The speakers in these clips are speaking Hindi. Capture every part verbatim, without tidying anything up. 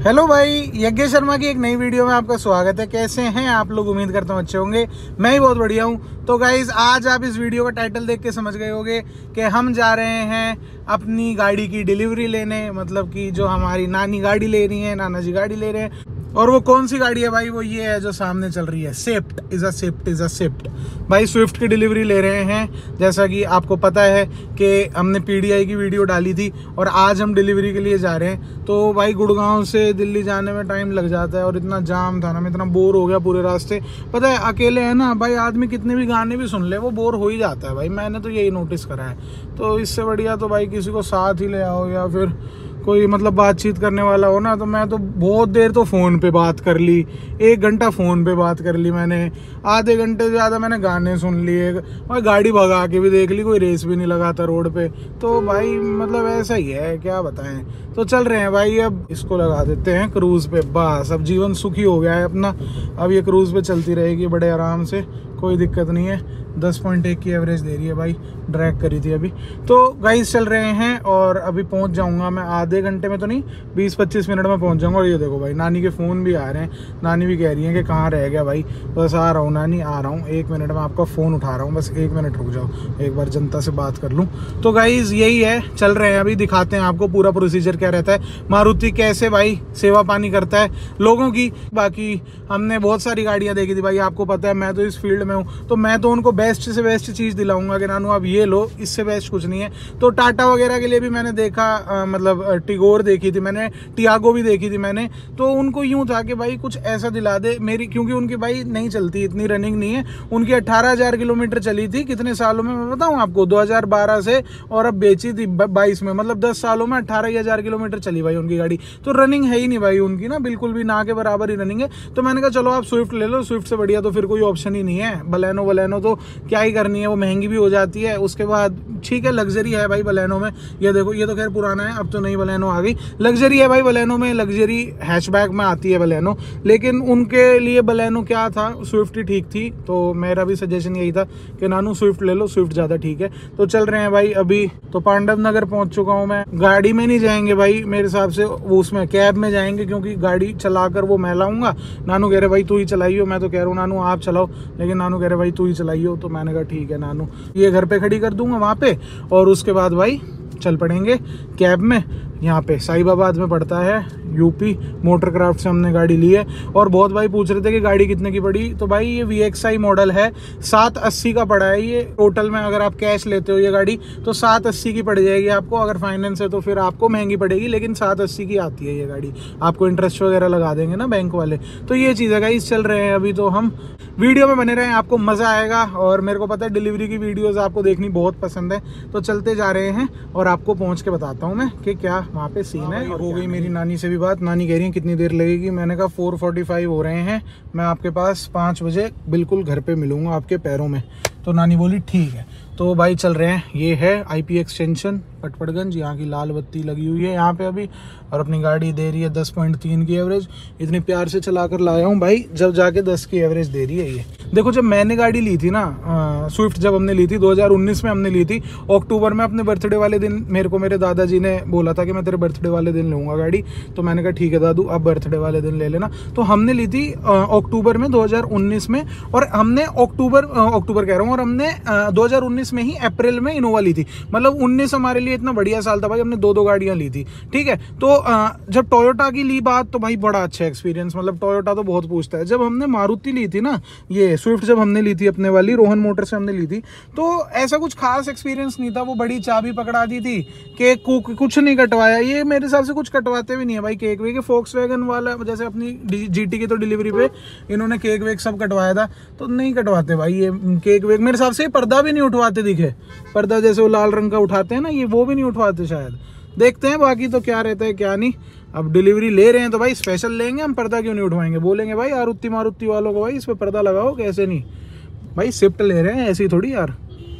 हेलो भाई, यज्ञ शर्मा की एक नई वीडियो में आपका स्वागत है। कैसे हैं आप लोग? उम्मीद करता हूँ अच्छे होंगे। मैं ही बहुत बढ़िया हूँ। तो गाइज, आज आप इस वीडियो का टाइटल देख के समझ गए होंगे कि हम जा रहे हैं अपनी गाड़ी की डिलीवरी लेने। मतलब कि जो हमारी नानी गाड़ी ले रही है, नाना जी गाड़ी ले रहे हैं। और वो कौन सी गाड़ी है भाई? वो ये है जो सामने चल रही है, Swift is a Swift is a Swift. भाई स्विफ्ट की डिलीवरी ले रहे हैं। जैसा कि आपको पता है कि हमने पीडीआई की वीडियो डाली थी और आज हम डिलीवरी के लिए जा रहे हैं। तो भाई गुड़गांव से दिल्ली जाने में टाइम लग जाता है और इतना जाम था ना, मैं इतना बोर हो गया पूरे रास्ते। पता है, अकेले है ना भाई, आदमी कितने भी गाने भी सुन ले वो बोर हो ही जाता है भाई। मैंने तो यही नोटिस करा है। तो इससे बढ़िया तो भाई किसी को साथ ही ले आओ या फिर कोई मतलब बातचीत करने वाला हो ना। तो मैं तो बहुत देर तो फ़ोन पे बात कर ली, एक घंटा फ़ोन पे बात कर ली मैंने, आधे घंटे से ज़्यादा मैंने गाने सुन लिए और गाड़ी भगा के भी देख ली, कोई रेस भी नहीं लगाता रोड पे। तो भाई मतलब ऐसा ही है, क्या बताएं। तो चल रहे हैं भाई, अब इसको लगा देते हैं क्रूज़ पे। बस अब जीवन सुखी हो गया है अपना। अब ये क्रूज़ पे चलती रहेगी बड़े आराम से, कोई दिक्कत नहीं है। दस पॉइंट एक की एवरेज दे रही है भाई, ड्रैग करी थी अभी। तो गाइस चल रहे हैं और अभी पहुंच जाऊंगा मैं आधे घंटे में, तो नहीं बीस पच्चीस मिनट में पहुंच जाऊंगा। और ये देखो भाई, नानी के फ़ोन भी आ रहे हैं। नानी भी कह रही है कि कहाँ रह गया भाई। बस आ रहा हूँ नानी, आ रहा हूँ, एक मिनट में आपका फ़ोन उठा रहा हूँ। बस एक मिनट रुक जाओ, एक बार जनता से बात कर लूँ। तो गाइस यही है, चल रहे हैं अभी, दिखाते हैं आपको पूरा प्रोसीजर क्या रहता है। मारुति कैसे भाई सेवा पानी करता है लोगों की। बाकी हमने बहुत सारी गाड़ियाँ देखी थी भाई, आपको पता है मैं तो इस फील्ड में हूँ। तो मैं तो उनको बेस्ट से बेस्ट चीज़ दिलाऊंगा कि नानू आप ये लो, इससे बेस्ट कुछ नहीं है। तो टाटा वगैरह के लिए भी मैंने देखा, आ, मतलब टिगोर देखी थी मैंने, टियागो भी देखी थी मैंने। तो उनको यूं था कि भाई कुछ ऐसा दिला दे मेरी, क्योंकि उनकी भाई नहीं चलती, इतनी रनिंग नहीं है उनकी। अट्ठारह हज़ार किलोमीटर चली थी कितने सालों में मैं बताऊं आपको, दो हज़ार बारह से, और अब बेची थी बाईस में। मतलब दस सालों में अट्ठारह हज़ार किलोमीटर चली भाई उनकी गाड़ी। तो रनिंग है ही नहीं भाई उनकी ना, बिल्कुल भी ना के बराबर ही रनिंग है। तो मैंने कहा चलो आप स्विफ्ट ले लो, स्विफ्ट से बढ़िया तो फिर कोई ऑप्शन ही नहीं है। बलेनो बलेनो तो क्या ही करनी है, वो महंगी भी हो जाती है। उसके बाद ठीक है, लग्जरी है भाई बलेनो में। ये देखो, ये तो खैर पुराना है, अब तो नई बलेनो आ गई। लग्जरी है भाई बलेनो में, लग्जरी हैचबैक में आती है बलेनो। लेकिन उनके लिए बलेनो क्या था, स्विफ्ट ही ठीक थी। तो मेरा भी सजेशन यही था कि नानू स्विफ्ट ले लो, स्विफ्ट ज़्यादा ठीक है। तो चल रहे हैं भाई अभी। तो पांडव नगर पहुंच चुका हूं मैं। गाड़ी में नहीं जाएंगे भाई मेरे हिसाब से, वो उसमें कैब में जाएंगे, क्योंकि गाड़ी चलाकर वो मैं लाऊंगा। नानू कह रहे भाई तू ही चलाइयो, मैं तो कह रहा हूँ नानू आप चलाओ, लेकिन नानू कह रहे भाई तू ही चलाइयो। तो मैंने कहा ठीक है नानू, ये घर पे खड़ी कर दूंगा वहाँ पे, और उसके बाद भाई चल पड़ेंगे कैब में। यहाँ पे साहिबाबाद में पड़ता है, यूपी मोटर क्राफ्ट से हमने गाड़ी ली है। और बहुत भाई पूछ रहे थे कि गाड़ी कितने की पड़ी। तो भाई ये वी एक्स आई मॉडल है, सात अस्सी का पड़ा है ये टोटल में। अगर आप कैश लेते हो ये गाड़ी तो सात अस्सी की पड़ जाएगी आपको। अगर फाइनेंस है तो फिर आपको महंगी पड़ेगी, लेकिन सात अस्सी की आती है ये गाड़ी। आपको इंटरेस्ट वगैरह लगा देंगे ना बैंक वाले। तो ये चीज़ है गाइस, चल रहे हैं अभी। तो हम वीडियो में बने रहें, आपको मज़ा आएगा। और मेरे को पता है डिलीवरी की वीडियोज़ आपको देखनी बहुत पसंद है। तो चलते जा रहे हैं और आपको पहुँच के बताता हूँ मैं कि क्या वहाँ पे सीन है। हो गई मेरी नानी से भी बात। नानी कह रही है कितनी देर लगेगी। मैंने कहा फोर फोर्टी फाइव हो रहे हैं, मैं आपके पास पाँच बजे बिल्कुल घर पे मिलूंगा आपके पैरों में। तो नानी बोली ठीक है। तो भाई चल रहे हैं। ये है आईपी एक्सटेंशन पटपड़गंज, यहाँ की लाल बत्ती लगी हुई है यहाँ पे अभी। और अपनी गाड़ी दे रही है दस पॉइंट तीन की एवरेज। इतनी प्यार से चला कर लाया हूँ भाई, जब जाके दस की एवरेज दे रही है ये। देखो जब मैंने गाड़ी ली थी ना, स्विफ्ट जब हमने ली थी दो हज़ार उन्नीस में हमने ली थी, अक्टूबर में अपने बर्थडे वाले दिन मेरे को मेरे दादाजी ने बोला था कि मैं तेरे बर्थडे वाले दिन लूँगा गाड़ी। तो मैंने कहा ठीक है दादू, अब बर्थडे वाले दिन ले लेना। तो हमने ली थी अक्टूबर में दो हज़ार उन्नीस में, और हमने अक्टूबर अक्टूबर कह रहा हूँ, और हमने दो हज़ार उन्नीस में ही अप्रैल में इनोवा ली थी। मतलब उन्नीस हमारे लिए इतना बढ़िया साल था भाई, हमने दो दो गाड़ियाँ ली थी। ठीक है। तो जब टोयोटा की ली बात, तो भाई बड़ा अच्छा एक्सपीरियंस। मतलब टोयोटा तो बहुत पूछता है। जब हमने मारुति ली थी ना, ये स्विफ्ट जब हमने ली थी अपने वाली, रोहन मोटर से हमने ली थी, तो ऐसा कुछ खास एक्सपीरियंस नहीं था। वो बड़ी चाबी पकड़ा दी थी, केक कुछ नहीं कटवाया। ये मेरे हिसाब से कुछ कटवाते भी नहीं है भाई केक वेक। फोक्सवैगन वाला जैसे अपनी जीटी की तो डिलीवरी पे इन्होंने केक वेक सब कटवाया था, तो नहीं कटवाते भाई ये केक वेक। मेरे हिसाब से पर्दा भी नहीं उठवाते दिखे, पर्दा जैसे वो लाल रंग का उठाते हैं ना, ये वो भी नहीं उठवाते शायद। देखते हैं बाकी तो क्या रहता है क्या नहीं। अब डिलीवरी ले रहे हैं तो भाई स्पेशल लेंगे हम, पर्दा क्यों नहीं उठवाएंगे। बोलेंगे भाई आरुति मारुति वालों को भाई इस पे पर्दा लगाओ, कैसे नहीं भाई। स्विफ्ट ले रहे हैं ऐसी थोड़ी यार।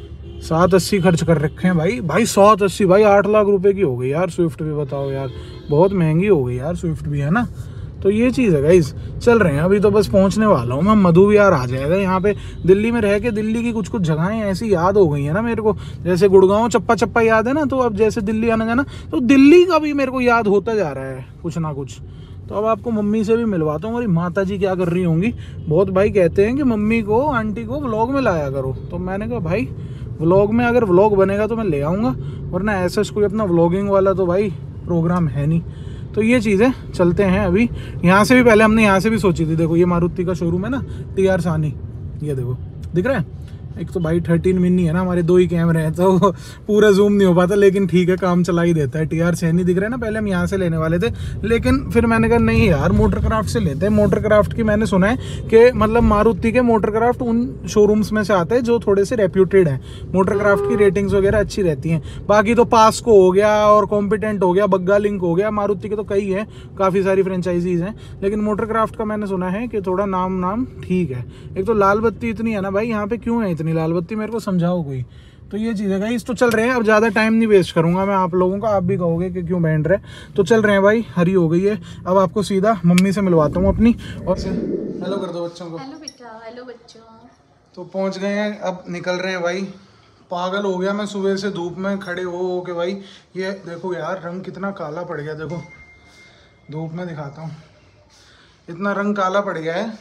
सात अस्सी खर्च कर रखे हैं भाई। भाई सात अस्सी भाई आठ लाख रुपए की हो गई यार स्विफ्ट भी, बताओ यार, बहुत महंगी हो गई यार स्विफ्ट भी, है ना। तो ये चीज़ है गाइस, चल रहे हैं अभी तो बस पहुंचने वाला हूँ मैं। मधु विहार आ जाएगा यहाँ पे। दिल्ली में रह के दिल्ली की कुछ कुछ जगहें ऐसी याद हो गई है ना मेरे को, जैसे गुड़गांव चप्पा चप्पा याद है ना, तो अब जैसे दिल्ली आना जाना तो दिल्ली का भी मेरे को याद होता जा रहा है कुछ ना कुछ। तो अब आपको मम्मी से भी मिलवाता हूँ। हमारी माता जी क्या कर रही होंगी। बहुत भाई कहते हैं कि मम्मी को आंटी को व्लॉग में लाया करो, तो मैंने कहा भाई व्लॉग में अगर व्लॉग बनेगा तो मैं ले आऊँगा, वरना ऐसा कोई अपना व्लॉगिंग वाला तो भाई प्रोग्राम है नहीं। तो ये चीज़ है, चलते हैं अभी। यहाँ से भी पहले हमने यहाँ से भी सोची थी। देखो ये मारुति का शोरूम है ना, टी आर सानी, ये देखो दिख रहा है। एक तो भाई थर्टीन मिनी है ना, हमारे दो ही कैमरे हैं तो पूरा जूम नहीं हो पाता, लेकिन ठीक है काम चला ही देता है। टी आर सैनी दिख रहा है ना, पहले हम यहाँ से लेने वाले थे, लेकिन फिर मैंने कहा नहीं यार मोटर क्राफ्ट से लेते हैं। मोटर क्राफ्ट की मैंने सुना है कि मतलब मारुति के मोटर क्राफ्ट उन शोरूम्स में से आते हैं जो थोड़े से रेप्यूटेड हैं। मोटर क्राफ्ट की रेटिंग्स वगैरह अच्छी रहती हैं। बाकी तो पास्को हो गया और कॉम्पिटेंट हो गया, बग्गा लिंक हो गया, मारुति के तो कई हैं, काफ़ी सारी फ्रेंचाइजीज हैं, लेकिन मोटर क्राफ्ट का मैंने सुना है कि थोड़ा नाम नाम ठीक है। एक तो लाल बत्ती इतनी है ना भाई, यहाँ पे क्यों है इतनी लाल बत्ती, मेरे को समझाओ कोई। तो ये चीज़ है गाइस, तो चल रहे हैं। अब ज़्यादा टाइम नहीं वेस्ट करूंगा मैं आप लोगों का, आप भी कहोगे कि क्यों बैठ रहे। तो चल रहे हैं भाई, हरी हो गई है। अब आपको सीधा मम्मी से मिलवाता हूँ अपनी, और हेलो कर दो बच्चों को। हेलो बेटा, हेलो बच्चों। तो पहुँच गए हैं, अब निकल रहे हैं भाई। पागल हो गया मैं सुबह से धूप में खड़े हो हो के भाई। ये देखो यार रंग कितना काला पड़ गया, देखो धूप में दिखाता हूँ, इतना रंग काला पड़ गया है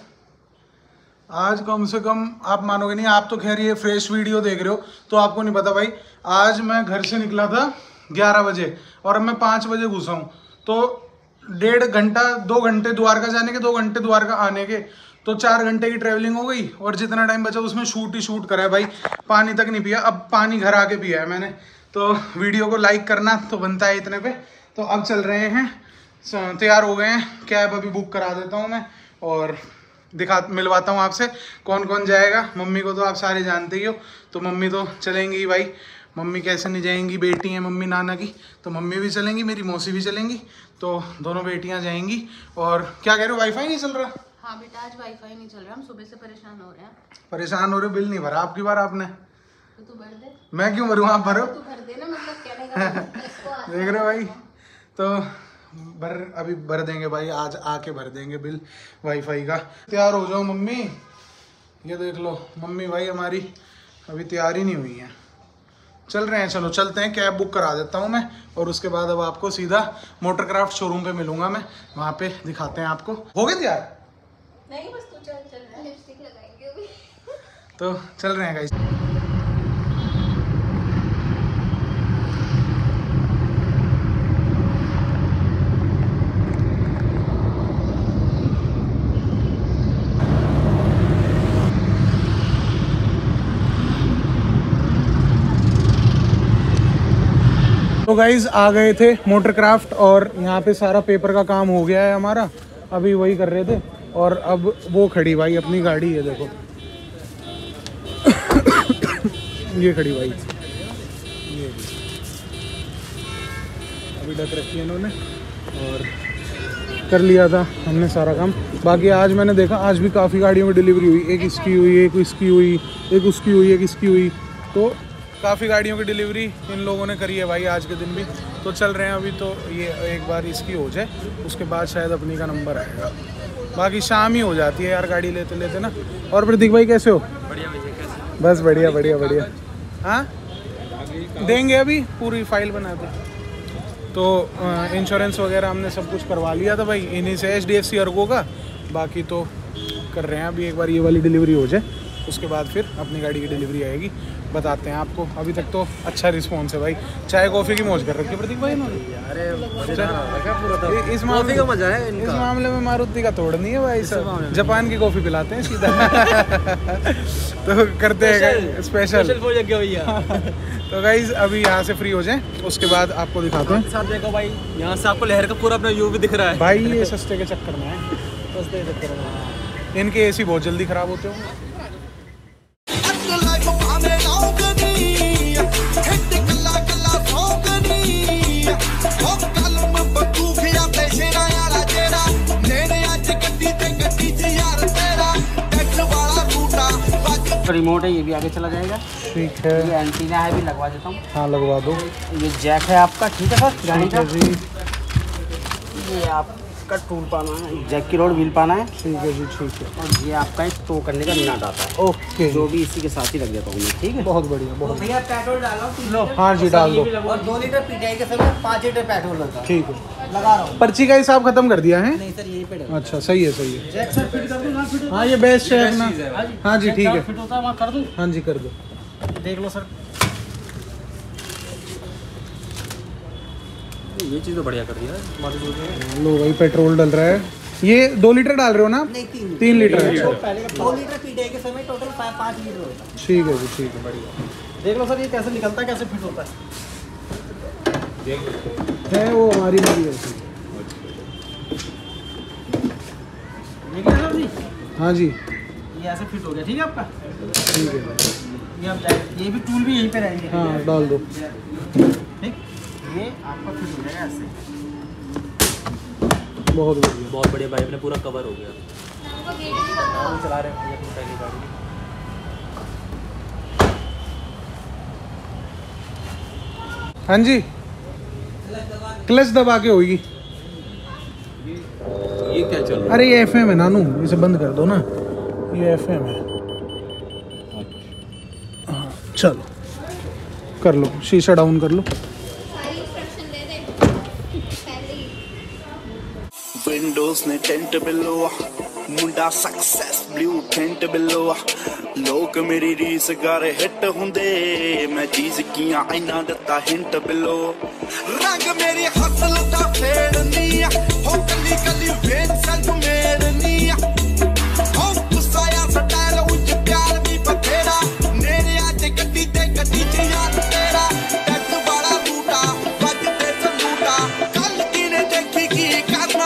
आज। कम से कम आप मानोगे नहीं, आप तो खैर ये फ्रेश वीडियो देख रहे हो तो आपको नहीं पता भाई। आज मैं घर से निकला था ग्यारह बजे और अब मैं पाँच बजे घुसा हूँ, तो डेढ़ घंटा दो घंटे द्वारका जाने के, दो घंटे द्वारका आने के, तो चार घंटे की ट्रैवलिंग हो गई। और जितना टाइम बचा उसमें शूट ही शूट करा है भाई, पानी तक नहीं पिया। अब पानी घर आके पिया है मैंने। तो वीडियो को लाइक करना तो बनता है इतने पे। तो अब चल रहे हैं, तैयार हो गए हैं, कैब अभी बुक करा देता हूँ मैं और दिखा मिलवाता हूँ आपसे कौन कौन जाएगा। मम्मी को तो आप सारे जानते ही हो, तो मम्मी तो चलेंगी ही भाई। मम्मी कैसे नहीं जाएंगी, बेटी हैं मम्मी नाना की, तो मम्मी भी चलेंगी, मेरी मौसी भी चलेंगी, तो दोनों बेटियां जाएंगी। और क्या कह रहे हो, वाईफाई नहीं चल रहा? हाँ बेटा, आज वाईफाई नहीं चल रहा, हम सुबह से परेशान हो रहे हैं। परेशान हो रहे हो? बिल नहीं भरा आपकी बार आपने? तो तू भर दे। मैं क्यों भरूँ, आप भरो। तू भर दे ना, मतलब कहने का देख रहे हो भाई, तो भर अभी भर देंगे भाई, आज आके भर देंगे बिल वाईफाई का। तैयार हो जाओ मम्मी, ये देख लो मम्मी भाई हमारी अभी तैयार ही नहीं हुई है। चल रहे हैं, चलो चलते हैं, कैब बुक करा देता हूँ मैं और उसके बाद अब आपको सीधा मोटर क्राफ्ट शोरूम पे मिलूंगा मैं, वहाँ पे दिखाते हैं आपको। हो गए तैयार? नहीं बस तू चल चल, लिपस्टिक लगाएंगे अभी। तो चल रहे हैं गाइस। तो गाइज आ गए थे मोटर क्राफ्ट और यहाँ पे सारा पेपर का काम हो गया है हमारा, अभी वही कर रहे थे। और अब वो खड़ी भाई अपनी गाड़ी, ये देखो ये खड़ी भाई, ये अभी ढक रखी है इन्होंने और कर लिया था हमने सारा काम। बाकी आज मैंने देखा आज भी काफ़ी गाड़ियों की डिलीवरी हुई, एक इसकी हुई, एक इसकी हुई, एक उसकी हुई, एक इसकी हुई, तो काफ़ी गाड़ियों की डिलीवरी इन लोगों ने करी है भाई आज के दिन भी। तो चल रहे हैं अभी, तो ये एक बार इसकी हो जाए उसके बाद शायद अपनी का नंबर आएगा। बाकी शाम ही हो जाती है यार गाड़ी लेते लेते ना। और प्रतीक भाई कैसे हो? बढ़िया भैया, कैसे? बस बढ़िया बढ़िया बढ़िया। हाँ देंगे अभी पूरी फाइल बना दे। तो इंश्योरेंस वगैरह हमने सब कुछ करवा लिया था भाई इन्हीं से, H D F C Ergo का। बाकी तो कर रहे हैं अभी, एक बार ये वाली डिलीवरी हो जाए उसके बाद फिर अपनी गाड़ी की डिलीवरी आएगी, बताते हैं आपको। अभी तक तो अच्छा रिस्पॉन्स है भाई, चाय कॉफ़ी की मौज कर रखी है प्रतीक भाई इन्होंने। अरे इस मामले का मजा है, इस मामले में मारुति का तोड़ नहीं है भाई, सब जापान की कॉफ़ी पिलाते हैं सीधा। तो करते हैं स्पेशल भैया। तो गाइज अभी यहाँ से फ्री हो जाएं उसके बाद आपको दिखाते हैं। साथ देखो भाई, यहाँ से आपको लहर का पूरा अपना व्यू भी दिख रहा है भाई। ये सस्ते के चक्कर में है, सस्ते के चक्कर में इनके एसी बहुत जल्दी खराब होते होंगे। रिमोट है, ये भी आगे चला जाएगा। ठीक है, ये एंटीना है, भी लगवा देता हूँ। हाँ लगवा दो। ये जैक है आपका, ठीक है सर गाड़ी का जी। ये आप का टूल पाना है, जैक की रोड व्हील पाना है। ठीक है जी, ठीक है। और ये आपका एक टो करने का नट आता है। ओके, जो भी इसी के साथ ही लग जाता हूँ। ठीक है, बहुत बढ़िया, बहुत भैया पेट्रोल डालो। लो, हाँ जी डाल दो। और दो लीटर पीटीआई के समय पाँच लीटर पेट्रोल लगता है। ठीक है, लगा रहा हूँ। पर्ची का हिसाब खत्म कर दिया है? नहीं सर, यही पे डालो। अच्छा, सही है, सही है। जैक सर फिट कर दूँ ना? फिट हाँ ये बेस्ट है अपना। हाँ जी ठीक है, फिट होता है वहाँ कर दूँ। हाँ जी कर दो। देख लो सर, ये चीज़ तो बढ़िया कर दिया है। लो भाई, पेट्रोल डल रहा है। ये दो लीटर डाल रहे हो ना? नहीं, तीन तीन लीटर है। पहले का दो लीटर पीटीआई के समय टोटल पाँच लीटर होता है। ठीक है जी, ठीक है, बढ़िया। देख लो सर, ये कैसे निकलता है, कैसे फिट होता है। है वो हमारी मर्जी ऐसी। ये क्या सर जी? हाँ जी, ये ऐसे फिट हो गया। ठीक है आपका, ठीक है। ये आप जाए, ये भी टूल भी यहीं पे रहेंगे। हाँ डाल दो। ठीक, ये आपका फिट हो जाएगा ऐसे। बहुत बढ़िया, बहुत बढ़िया भाई, अपने पूरा कवर हो गया। हमको गेट भी बताओ। चला रहे हैं अपनी पहली गाड़ी। हाँ जी, क्लच दबा के होगी। ये क्या चल रहा अरे ये एफएम है नानू, इसे बंद कर दो ना, ये एफएम है। हाँ चलो, कर लो, शीशा डाउन कर लो। सारी इंस्ट्रक्शन दे दे पहले ही। विंडोज ने टेंट बिलो, मुंडा सक्सेस ब्लू टेंट बिलो, लोग मेरी रीस कर हिट हुंदे, मैं चीज किया इना दता हिंट बिलो, रंग मेरी हसल दा फेड़नी, हो कली कली वेन सेल्फ मेरनी, हो गुस्साया स्टाइल उच प्यार भी बथेरा, मेरे आज गड्डी ते गड्डी च यार तेरा, टैट वाला बूटा बज ते सलूटा, कल किने देखी की करना।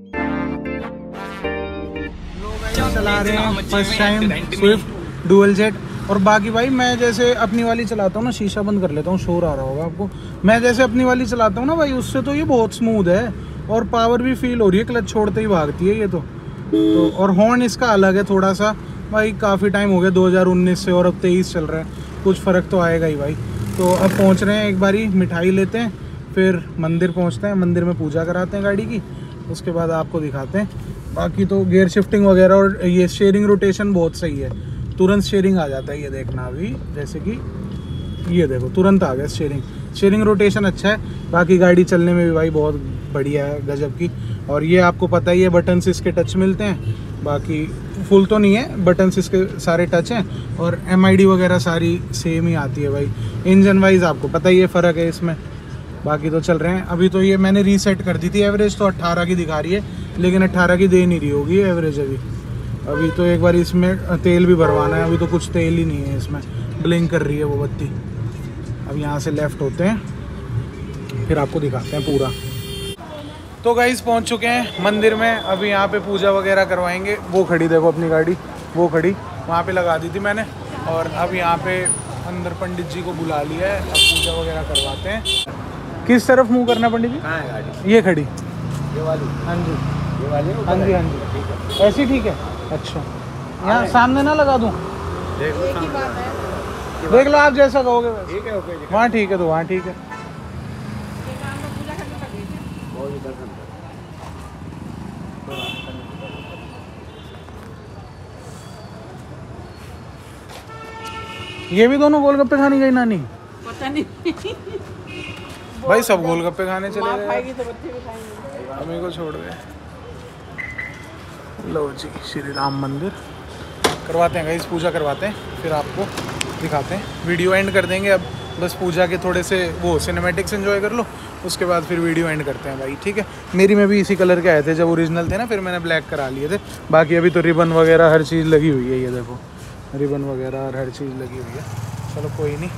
चला रहे हैं first time Swift dual jet. और बाकी भाई मैं जैसे अपनी वाली चलाता हूँ ना, शीशा बंद कर लेता हूँ, शोर आ रहा होगा आपको। मैं जैसे अपनी वाली चलाता हूँ ना भाई, उससे तो ये बहुत स्मूथ है और पावर भी फील हो रही है, क्लच छोड़ते ही भागती है ये तो, तो और हॉर्न इसका अलग है थोड़ा सा भाई। काफ़ी टाइम हो गया दो हज़ार उन्नीस से और अब तेईस चल रहा है, कुछ फ़र्क तो आएगा ही भाई। तो अब पहुँच रहे हैं, एक बारी मिठाई लेते हैं, फिर मंदिर पहुँचते हैं, मंदिर में पूजा कराते हैं गाड़ी की, उसके बाद आपको दिखाते हैं। बाकी तो गियर शिफ्टिंग वगैरह और ये शेयरिंग रोटेशन बहुत सही है, तुरंत शेयरिंग आ जाता है। ये देखना अभी, जैसे कि ये देखो तुरंत आ गया शेयरिंग, शेयरिंग रोटेशन अच्छा है। बाकी गाड़ी चलने में भी भाई बहुत बढ़िया है, गजब की। और ये आपको पता ही है, बटन्स इसके टच मिलते हैं, बाकी फुल तो नहीं है, बटन्स इसके सारे टच हैं। और एम आई डी वगैरह सारी सेम ही आती है भाई। इंजन वाइज आपको पता ही है फ़र्क है इसमें। बाकी तो चल रहे हैं। अभी तो ये मैंने रीसेट कर दी थी, एवरेज तो अट्ठारह की दिखा रही है, लेकिन अट्ठारह की दे नहीं रही होगी एवरेज अभी। अभी तो एक बार इसमें तेल भी भरवाना है, अभी तो कुछ तेल ही नहीं है इसमें, ब्लिंक कर रही है वो बत्ती। अब यहाँ से लेफ़्ट होते हैं, फिर आपको दिखाते हैं पूरा। तो गाइस पहुँच चुके हैं मंदिर में, अभी यहाँ पे पूजा वगैरह करवाएंगे। वो खड़ी देखो अपनी गाड़ी, वो खड़ी वहाँ पे लगा दी थी मैंने। और अब यहाँ पे अंदर पंडित जी को बुला लिया है, अब पूजा वगैरह करवाते हैं। किस तरफ मुँह करना पंडित जी? कहाँ है गाड़ी? ये खड़ी, ये वाली? हाँ जी, ये वाली? हाँ जी, हाँ जी, ऐसी ठीक है। अच्छा, यहाँ सामने ना लगा दूँ? देख लो, देख लो आप जैसा कहोगे। ठीक है, ओके। वहाँ ठीक है, तो वहाँ ठीक है। ये भी दोनों गोलगप्पे खाने गई नानी? पता नहीं भाई सब गोलगप्पे खाने चले माँ गए, खाएगी तो बच्चे भी खाएंगे। हमें को छोड़ गए। लो जी, श्री राम मंदिर करवाते हैं गाइस, पूजा करवाते हैं, फिर आपको दिखाते हैं। वीडियो एंड कर देंगे, अब बस पूजा के थोड़े से वो सिनेमैटिक्स एंजॉय कर लो, उसके बाद फिर वीडियो एंड करते हैं भाई, ठीक है। मेरी में भी इसी कलर के आए थे जब ओरिजिनल थे ना, फिर मैंने ब्लैक करा लिए थे। बाकी अभी तो रिबन वगैरह हर चीज़ लगी हुई है, ये देखो रिबन वगैरह और हर चीज़ लगी हुई है। चलो कोई नहीं।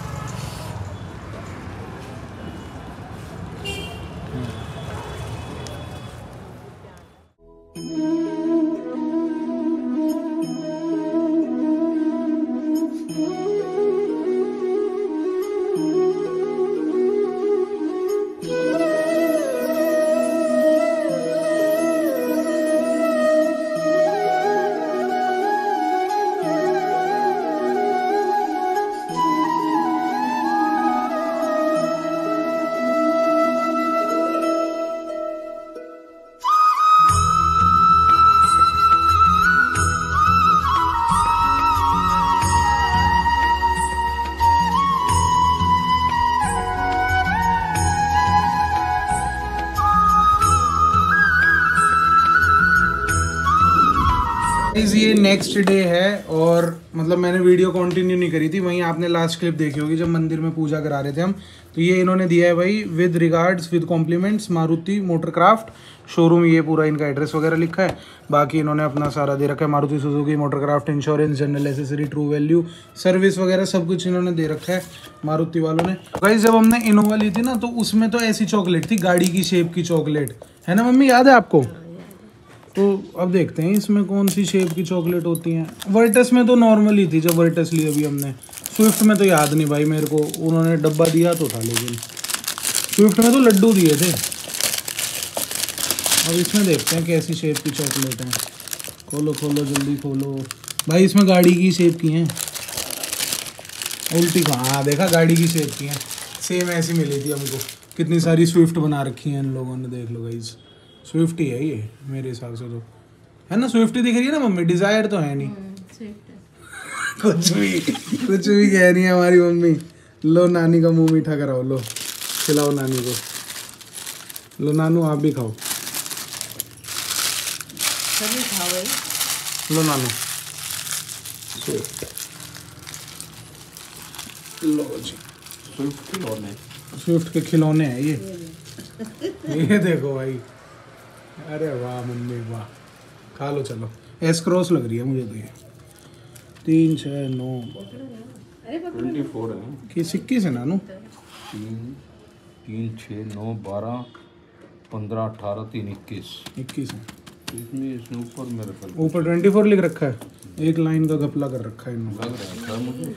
ये नेक्स्ट डे है और मतलब मैंने वीडियो कंटिन्यू नहीं करी थी, वहीं आपने लास्ट क्लिप देखी होगी जब मंदिर में पूजा करा रहे थे हम। तो ये इन्होंने दिया है भाई, with regards with compliments Maruti Motorcraft showroom, ये पूरा इनका एड्रेस वगैरह लिखा है। बाकी इन्होंने अपना सारा दे रखा है, Maruti Suzuki Motorcraft insurance, general accessory, true value, service वगैरह सब कुछ इन्होंने दे रखा है मारुति वालों ने। भाई जब हमने इनोवा ली थी ना तो उसमें तो ऐसी चॉकलेट थी, गाड़ी की शेप की चॉकलेट, है ना मम्मी, याद है आपको? तो अब देखते हैं इसमें कौन सी शेप की चॉकलेट होती हैं। वर्टस में तो नॉर्मल ही थी जब वर्टस ली अभी हमने। स्विफ्ट में तो याद नहीं भाई मेरे को, उन्होंने डब्बा दिया तो था, लेकिन स्विफ्ट में तो लड्डू दिए थे। अब इसमें देखते हैं कैसी शेप की चॉकलेट है। खोलो खोलो जल्दी खोलो भाई, इसमें गाड़ी की शेप की हैं। उल्टी कहाँ, देखा गाड़ी की शेप की हैं, सेम ऐसी मिली थी हमको। कितनी सारी स्विफ्ट बना रखी हैं इन लोगों ने, देख लो गाइस। स्विफ्ट ही है ये मेरे हिसाब से तो, है ना? स्विफ्ट ही दिख रही है ना मम्मी, डिजायर तो है नहीं। कुछ भी कुछ भी कह रही है हमारी मम्मी। लो नानी का मुंह मीठा कराओ, लो खिलाओ नानी को। लो नानू आप भी खाओ, सभी खाओ भाई। लो नानू स्विफ्ट, लो जी स्विफ्ट खिलौने, स्विफ्ट के खिलौने हैं ये। ये देखो भाई, अरे वाह मम्मी वाह, खा लो चलो। एस क्रॉस लग रही है मुझे तो ये। तीन छः नौ ट्वेंटी फोर है कि इक्कीस है नानू? तीन तीन छः नौ बारह पंद्रह अठारह तीन इक्कीस इक्कीस है इसमें। इसने ऊपर में रखा ऊपर ट्वेंटी फोर लिख रखा है, एक लाइन का घपला कर रखा है इन्होंने। लग रहा था मुझे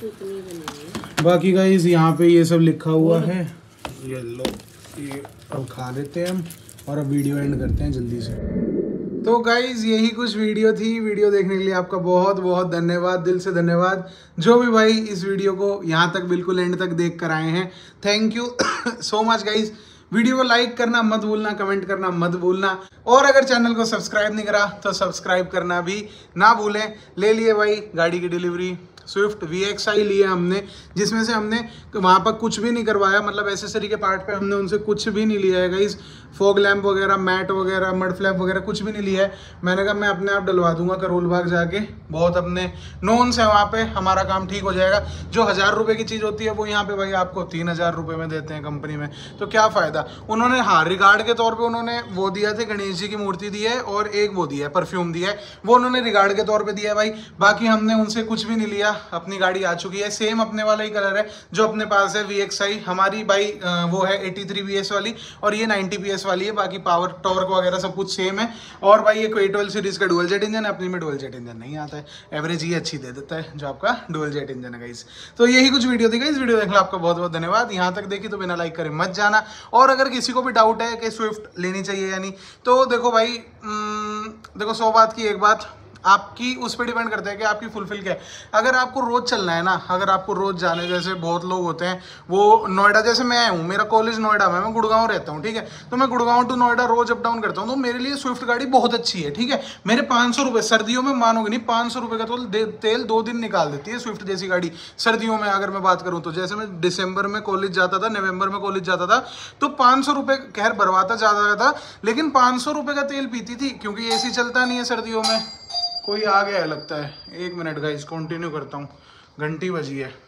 क्या। बाकी गाइस यहाँ पे ये सब लिखा हुआ है, ये लो ये अब खा लेते हैं हम और अब वीडियो एंड करते हैं जल्दी से। तो गाइज यही कुछ वीडियो थी। वीडियो देखने के लिए आपका बहुत बहुत धन्यवाद, दिल से धन्यवाद। जो भी भाई इस वीडियो को यहाँ तक बिल्कुल एंड तक देख कर आए हैं, thank you so much guys. Video को लाइक करना मत भूलना, कमेंट करना मत भूलना, और अगर चैनल को सब्सक्राइब नहीं करा तो सब्सक्राइब करना भी ना भूलें। ले लिए भाई गाड़ी की delivery, Swift V X I लिया हमने, जिसमें से हमने वहाँ पर कुछ भी नहीं करवाया, मतलब एसेसरी के पार्ट पे हमने उनसे कुछ भी नहीं लिया है गाइस। फॉग लैम्प वगैरह, मैट वगैरह, मड फ्लैप वगैरह कुछ भी नहीं लिया है। मैंने कहा मैं अपने आप डलवा दूंगा करोल बाग जाके, बहुत अपने नोन से वहाँ पे हमारा काम ठीक हो जाएगा। जो हज़ार रुपये की चीज़ होती है वो यहाँ पे भाई आपको तीन हज़ार रुपये में देते हैं कंपनी में, तो क्या फ़ायदा। उन्होंने हाँ रिगार्ड के तौर पर उन्होंने वो दिया थे, गणेश जी की मूर्ति दी है और एक वो दिया है परफ्यूम दिया है, वो उन्होंने रिगार्ड के तौर पर दिया है भाई। बाकी हमने उनसे कुछ भी नहीं लिया, अपनी गाड़ी आ चुकी है, सेम अपने वाला ही कलर है जो अपने पास है वी एक्स आई। हमारी भाई वो है एटी थ्री बी एस वाली और ये नाइंटी बी एस वाली है। बाकी पावर टॉर्क वगैरह सब कुछ सेम है। और भाई ये क्वे ट्वेल्व सीरीज का डुअल जेट इंजन है, अपनी में डुअल जेट इंजन नहीं आता है, एवरेज ये अच्छी दे देता है जो आपका डुअल जेट इंजन है गाइस। तो यही कुछ वीडियो थी गाइस, वीडियो देखने आपका बहुत बहुत धन्यवाद। यहाँ तक देखी तो बिना लाइक करे मत जाना। और अगर किसी को भी डाउट है कि स्विफ्ट लेनी चाहिए या नहीं, तो देखो भाई देखो सौ बात की एक बात, आपकी उस पर डिपेंड करता है कि आपकी फुलफिल क्या है। अगर आपको रोज चलना है ना, अगर आपको रोज जाने, जैसे बहुत लोग होते हैं वो नोएडा, जैसे मैं हूँ, मेरा कॉलेज नोएडा में, मैं गुड़गांव रहता हूँ, ठीक है, तो मैं गुड़गांव टू नोएडा रोज अप डाउन करता हूँ, तो मेरे लिए स्विफ्ट गाड़ी बहुत अच्छी है, ठीक है। मेरे पाँच सौ रुपये सर्दियों में, मानोगे नहीं, पाँच सौ रुपये का तो तेल दो दिन निकाल देती है स्विफ्ट जैसी गाड़ी सर्दियों में। अगर मैं बात करूँ तो जैसे मैं दिसंबर में कॉलेज जाता था, नवंबर में कॉलेज जाता था, तो पाँच सौ रुपये खैर बर्बादा ज़्यादा था, लेकिन पाँच सौ रुपये का तेल पीती थी, क्योंकि ए सी चलता नहीं है सर्दियों में। कोई आ गया है लगता है, एक मिनट गाइस कंटिन्यू करता हूँ, घंटी बजी है।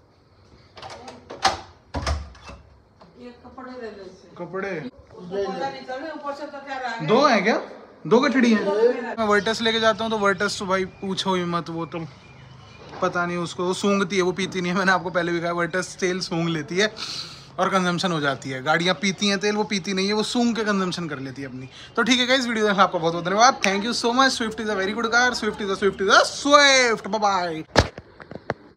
ये कपड़े ले लो इससे। कपड़े पता नहीं चल रहा ऊपर से तो क्या रहा है। दो हैं क्या? दो गठड़ी हैं। मैं वर्टस लेके जाता हूँ तो वर्टस तो भाई पूछो ही मत, वो तो पता नहीं उसको, वो सूंघती है, वो पीती नहीं है। मैंने आपको पहले भी कहा वर्टस तेल सूंघ लेती है और कंजम्पशन हो जाती है। गाड़ियाँ पीती हैं तेल, वो पीती नहीं है, वो सूंघ के कंजम्पशन कर लेती है अपनी। तो ठीक है गाइस, वीडियो देखने आपका बहुत बहुत धन्यवाद, thank you so much. Swift is a very good car, Swift is a Swift is a Swift. Bye bye.